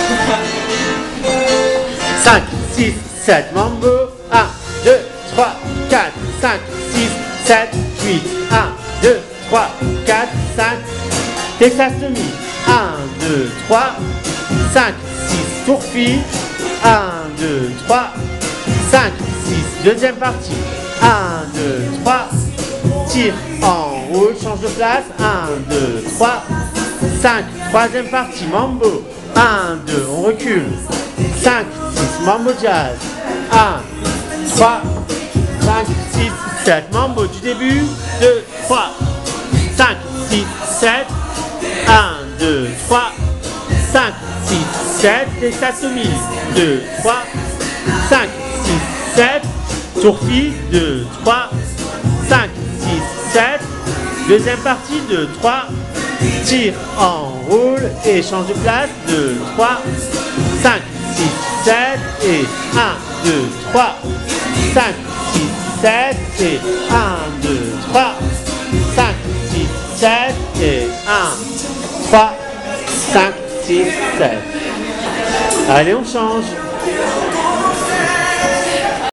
5, 6, 7, mambo. 1, 2, 3, 4, 5, 6, 7, 8. 1, 2, 3, 4, 5. Texatomie. 1, 2, 3, 5, 6, tourfie. 1, 2, 3, 5, 6, deuxième partie. 1, 2, 3, tire, enroule, change de place. 1, 2, 3, 5, troisième partie, mambo. 1, 2, on recule. 5, 6, mambo jazz. 1, 3, 5, 6, 7, mambo du début. 2, 3, 5, 6, 7. 1, 2, 3, 5, 6, 7, texatomie. 2, 3, 5, 6, 7, tourfie. 2, 3, 5, 6, 7, deuxième partie. 2, 3, tire, enroule et change de place. 2, 3, 5, 6, 7 et 1, 2, 3, 5, 6, 7 et 1, 2, 3, 5, 6, 7 et 1, 3, 5, 6, 7. Allez, on change.